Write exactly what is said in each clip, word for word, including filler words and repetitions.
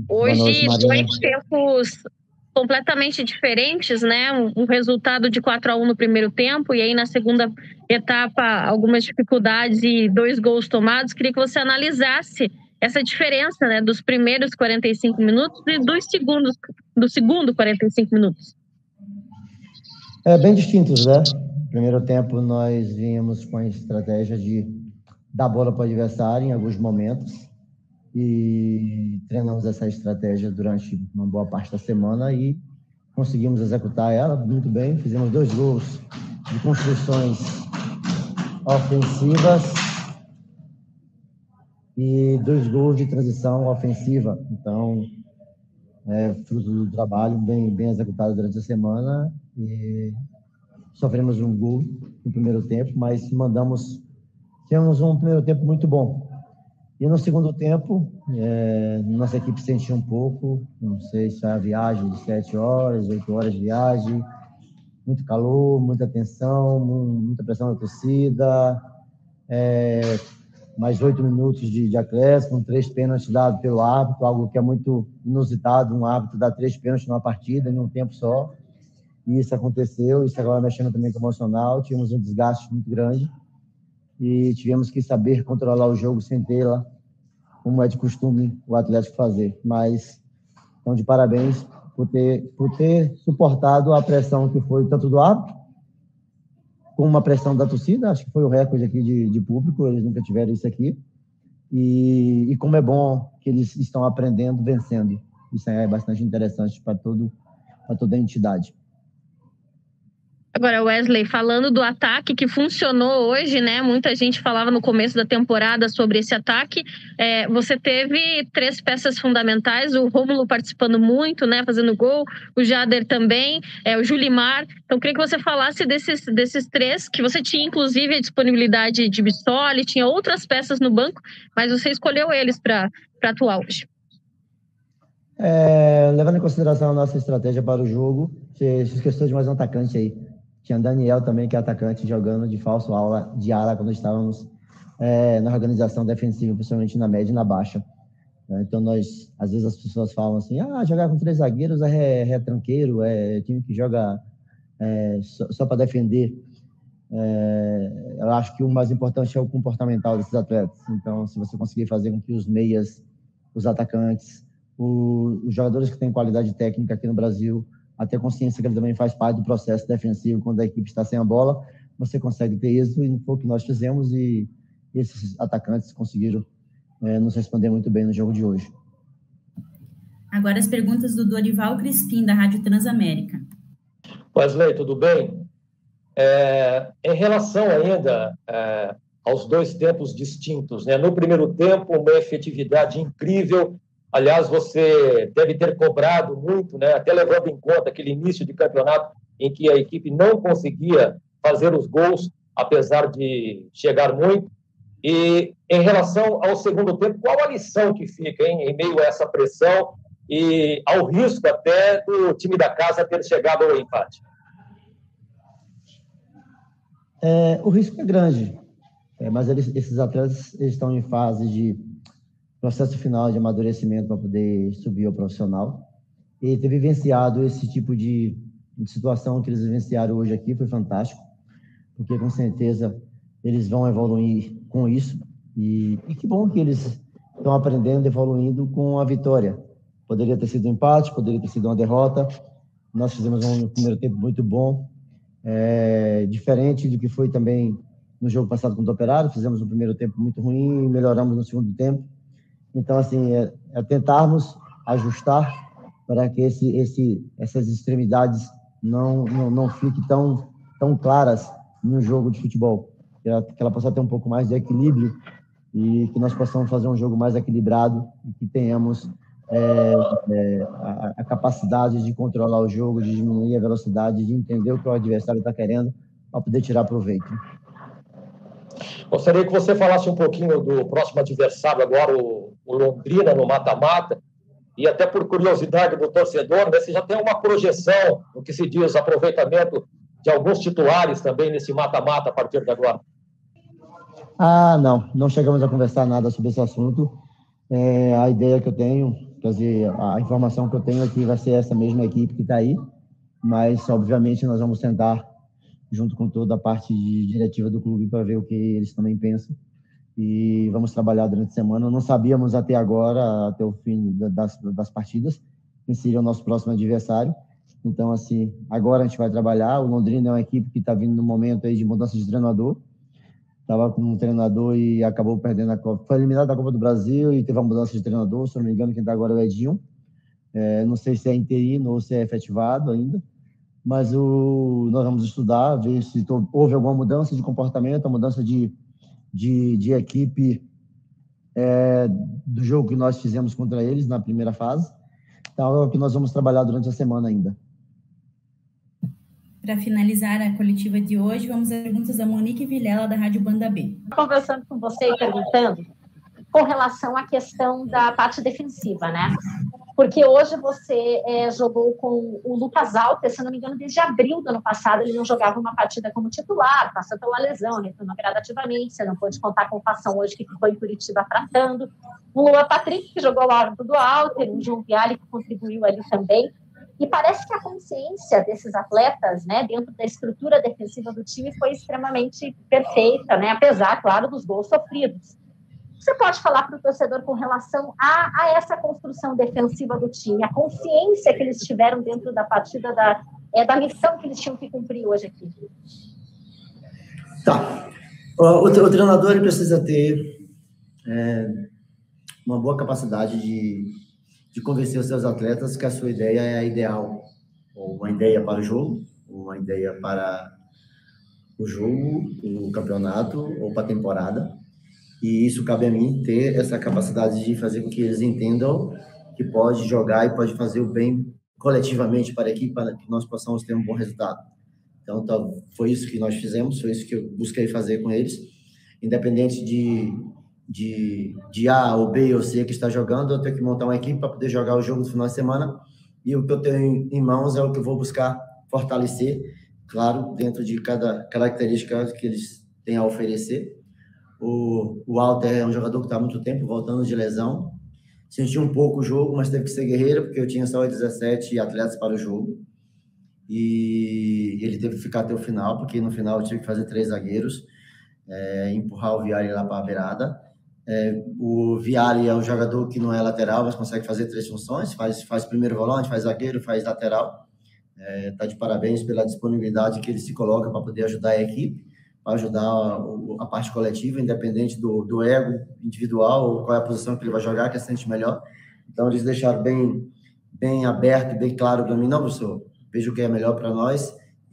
Boa noite, Hoje, Mariana. dois tempos completamente diferentes, né? Um, um resultado de quatro a um no primeiro tempo e aí na segunda etapa algumas dificuldades e dois gols tomados. Queria que você analisasse essa diferença, né, dos primeiros quarenta e cinco minutos e dos segundos, do segundo quarenta e cinco minutos. É, bem distintos, né? No primeiro tempo nós vínhamos com a estratégia de dar bola para o adversário em alguns momentos e treinamos essa estratégia durante uma boa parte da semana e conseguimos executar ela muito bem. Fizemos dois gols de construções ofensivas e dois gols de transição ofensiva. Então, é fruto do trabalho bem, bem executado durante a semana e sofremos um gol no primeiro tempo, mas mandamos, tivemos um primeiro tempo muito bom. E no segundo tempo, é, nossa equipe sentiu um pouco, não sei se foi a viagem de sete horas, oito horas de viagem, muito calor, muita tensão, muita pressão da torcida, é, mais oito minutos de, de acréscimo, três pênaltis dados pelo árbitro, algo que é muito inusitado, um árbitro dar três pênaltis numa partida em um tempo só. E isso aconteceu, isso agora mexendo também com o emocional, tivemos um desgaste muito grande e tivemos que saber controlar o jogo sem tê-la, como é de costume o Atlético fazer. Mas, então, de parabéns por ter, por ter suportado a pressão que foi tanto do árbitro, como uma pressão da torcida, acho que foi o recorde aqui de, de público, eles nunca tiveram isso aqui, e, e como é bom que eles estão aprendendo, vencendo. Isso é bastante interessante para todo, para toda a entidade. Agora, Wesley, falando do ataque que funcionou hoje, né? Muita gente falava no começo da temporada sobre esse ataque. É, você teve três peças fundamentais, o Rômulo participando muito, né? Fazendo gol, o Jader também, é, o Julimar. Então, queria que você falasse desses, desses três, que você tinha, inclusive, a disponibilidade de Bissoli, tinha outras peças no banco, mas você escolheu eles para atuar hoje. É, levando em consideração a nossa estratégia para o jogo, você esqueceu de mais um atacante aí. Tinha Daniel também, que é atacante, jogando de falso ala, de ala quando estávamos é, na organização defensiva, principalmente na média e na baixa. Então, nós, às vezes as pessoas falam assim, ah, jogar com três zagueiros é retranqueiro, é time que joga é, só, só para defender. É, eu acho que o mais importante é o comportamental desses atletas. Então, se você conseguir fazer com que os meias, os atacantes, o, os jogadores que têm qualidade técnica aqui no Brasil, até consciência que ele também faz parte do processo defensivo quando a equipe está sem a bola, você consegue ter êxito, e foi o que nós fizemos, e esses atacantes conseguiram é, nos responder muito bem no jogo de hoje. Agora as perguntas do Dorival Crispim, da Rádio Transamérica. Wesley, tudo bem? É, em relação ainda é, aos dois tempos distintos, né? No primeiro tempo, uma efetividade incrível. Aliás, você deve ter cobrado muito, né? Até levando em conta aquele início de campeonato em que a equipe não conseguia fazer os gols, apesar de chegar muito. E em relação ao segundo tempo, qual a lição que fica, hein, em meio a essa pressão e ao risco até do time da casa ter chegado ao empate? É, o risco é grande, é, mas eles, esses atletas eles estão em fase de processo final de amadurecimento para poder subir ao profissional. E ter vivenciado esse tipo de, de situação que eles vivenciaram hoje aqui foi fantástico, porque com certeza eles vão evoluir com isso. E, e que bom que eles estão aprendendo, evoluindo com a vitória. Poderia ter sido um empate, poderia ter sido uma derrota. Nós fizemos um primeiro tempo muito bom, é, diferente do que foi também no jogo passado contra o Operário. Fizemos um primeiro tempo muito ruim e melhoramos no segundo tempo. Então, assim, é, é tentarmos ajustar para que esse, esse, essas extremidades não, não, não fiquem tão, tão claras no jogo de futebol. Que ela, que ela possa ter um pouco mais de equilíbrio e que nós possamos fazer um jogo mais equilibrado e que tenhamos é, é, a, a capacidade de controlar o jogo, de diminuir a velocidade, de entender o que o adversário está querendo para poder tirar proveito. Gostaria que você falasse um pouquinho do próximo adversário agora, o, o Londrina, no mata-mata, e até por curiosidade do torcedor, né, você já tem uma projeção no que se diz aproveitamento de alguns titulares também nesse mata-mata a partir de agora? Ah, não, não chegamos a conversar nada sobre esse assunto. É, a ideia que eu tenho, quer dizer, a informação que eu tenho aqui vai ser essa mesma equipe que está aí, mas, obviamente, nós vamos sentar junto com toda a parte de diretiva do clube para ver o que eles também pensam e vamos trabalhar durante a semana. Não sabíamos até agora, até o fim das, das partidas, quem seria o nosso próximo adversário. Então, assim, agora a gente vai trabalhar. O Londrina é uma equipe que está vindo no momento aí de mudança de treinador. Estava com um treinador e acabou perdendo a Copa. Foi eliminado da Copa do Brasil e teve uma mudança de treinador. Se não me engano, quem está agora é o Edinho. É, não sei se é interino ou se é efetivado ainda. Mas o, nós vamos estudar, ver se to, houve alguma mudança de comportamento, uma mudança de, de, de equipe é, do jogo que nós fizemos contra eles na primeira fase. Então, é o que nós vamos trabalhar durante a semana ainda. Para finalizar a coletiva de hoje, vamos às perguntas da Monique Vilela, da Rádio Banda B. Conversando com você e perguntando com relação à questão da parte defensiva, né? Porque hoje você é, jogou com o Lucas Alter, se não me engano, desde abril do ano passado, ele não jogava uma partida como titular, passou pela lesão, retornou gradativamente, você não pôde contar com o Fação hoje, que ficou em Curitiba tratando. O Luan Patrick, que jogou lá do Alter, o João Viale, que contribuiu ali também. E parece que a consciência desses atletas, né, dentro da estrutura defensiva do time, foi extremamente perfeita, né, apesar, claro, dos gols sofridos. Você pode falar para o torcedor com relação a, a essa construção defensiva do time, a consciência que eles tiveram dentro da partida, da, é, da missão que eles tinham que cumprir hoje aqui? Tá. O, o, o treinador ele precisa ter é, uma boa capacidade de, de convencer os seus atletas que a sua ideia é a ideal, ou uma ideia para o jogo, ou uma ideia para o jogo, o campeonato, ou para a temporada. E isso cabe a mim ter essa capacidade de fazer com que eles entendam que pode jogar e pode fazer o bem coletivamente para a equipe, para que nós possamos ter um bom resultado. Então, então, foi isso que nós fizemos, foi isso que eu busquei fazer com eles. Independente de, de, de A ou B ou C que está jogando, eu tenho que montar uma equipe para poder jogar o jogo no final de semana. E o que eu tenho em mãos é o que eu vou buscar fortalecer, claro, dentro de cada característica que eles têm a oferecer. O, o Alter é um jogador que está há muito tempo voltando de lesão. Senti um pouco o jogo, mas teve que ser guerreiro, porque eu tinha só dezessete atletas para o jogo. E ele teve que ficar até o final, porque no final eu tive que fazer três zagueiros, é, empurrar o Viari lá para a beirada. É, o Viari é um jogador que não é lateral, mas consegue fazer três funções, faz, faz primeiro volante, faz zagueiro, faz lateral. Está é, de parabéns pela disponibilidade que ele se coloca para poder ajudar a equipe, para ajudar a, a parte coletiva, independente do, do ego individual, ou qual é a posição que ele vai jogar, que é sente melhor. Então, eles deixaram bem, bem aberto, bem claro para mim, não, professor, vejo o que é melhor para nós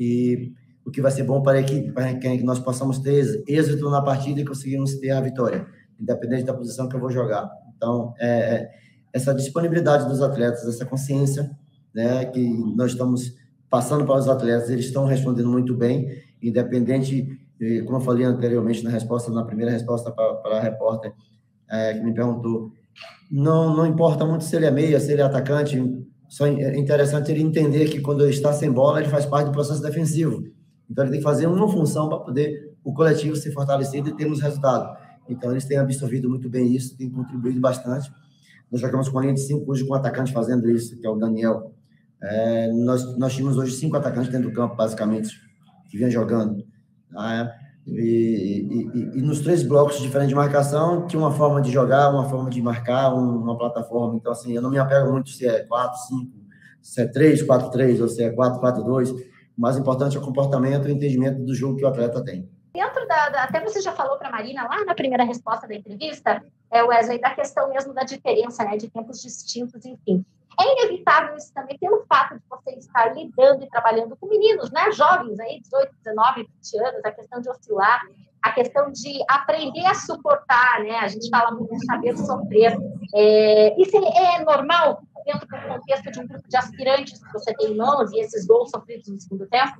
e o que vai ser bom para a equipe, para que nós possamos ter êxito na partida e conseguirmos ter a vitória, independente da posição que eu vou jogar. Então, é, essa disponibilidade dos atletas, essa consciência, né, que nós estamos passando para os atletas, eles estão respondendo muito bem, independente, como eu falei anteriormente na resposta, na primeira resposta para, para a repórter é, que me perguntou, não, não importa muito se ele é meia, se ele é atacante, só é interessante ele entender que quando ele está sem bola, ele faz parte do processo defensivo. Então, ele tem que fazer uma função para poder o coletivo ser fortalecido e termos resultado. Então, eles têm absorvido muito bem isso, têm contribuído bastante. Nós jogamos com a linha de cinco hoje com um atacante fazendo isso, que é o Daniel. É, nós, nós tínhamos hoje cinco atacantes dentro do campo, basicamente, que vinham jogando. Tá? E, e, e, e nos três blocos diferentes de marcação, tinha uma forma de jogar, uma forma de marcar, uma plataforma. Então, assim, eu não me apego muito se é quatro, cinco, se é três, quatro, três, ou se é quatro, quatro, dois. O mais importante é o comportamento e o entendimento do jogo que o atleta tem. Dentro da, da até você já falou para a Marina, lá na primeira resposta da entrevista, é, Wesley, da questão mesmo da diferença, né, de tempos distintos, enfim. É inevitável isso também pelo fato de você estar lidando e trabalhando com meninos, né, jovens aí, dezoito, dezenove, vinte anos, a questão de oscilar, a questão de aprender a suportar, né, a gente fala muito de saber sofrer. É, isso é, é normal dentro do contexto de um grupo de aspirantes que você tem em mãos e esses gols sofridos no segundo tempo?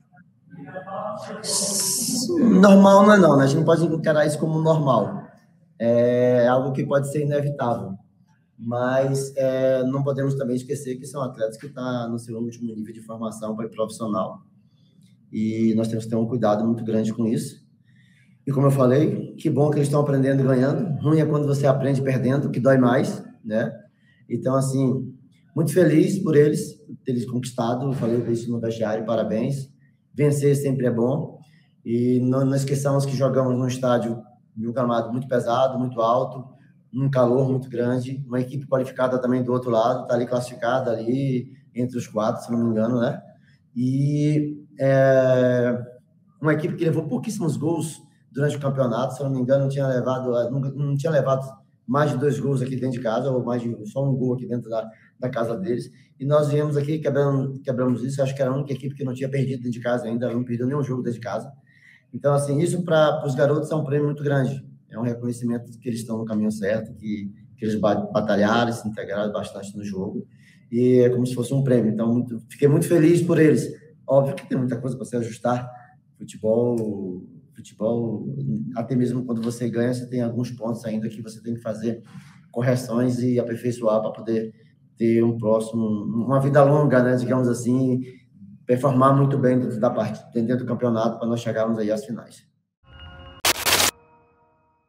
Normal não é não, né? A gente não pode encarar isso como normal. É algo que pode ser inevitável. Mas é, não podemos também esquecer que são atletas que estão no seu último nível de formação para profissional. E nós temos que ter um cuidado muito grande com isso. E como eu falei, que bom que eles estão aprendendo e ganhando. Ruim é quando você aprende perdendo, que dói mais, né? Então, assim, muito feliz por eles, terem conquistado. Eu falei isso no vestiário, parabéns. Vencer sempre é bom. E não, não esqueçamos que jogamos num estádio de um gramado muito pesado, muito alto, um calor muito grande, uma equipe qualificada também do outro lado, está ali classificada ali entre os quatro, se não me engano, né? E é, uma equipe que levou pouquíssimos gols durante o campeonato, se eu não me engano, não tinha levado, não, não tinha levado mais de dois gols aqui dentro de casa, ou mais de só um gol aqui dentro da, da casa deles. E nós viemos aqui, quebramos, quebramos isso. Acho que era a única equipe que não tinha perdido dentro de casa ainda, não perdeu nenhum jogo dentro de casa. Então, assim, isso para os garotos é um prêmio muito grande. É um reconhecimento que eles estão no caminho certo, que, que eles batalharam, se integraram bastante no jogo. E é como se fosse um prêmio. Então, muito, fiquei muito feliz por eles. Óbvio que tem muita coisa para se ajustar. Futebol... Futebol, até mesmo quando você ganha, você tem alguns pontos ainda que você tem que fazer correções e aperfeiçoar para poder ter um próximo, uma vida longa, né, digamos assim, performar muito bem dentro da parte, dentro do campeonato para nós chegarmos aí às finais.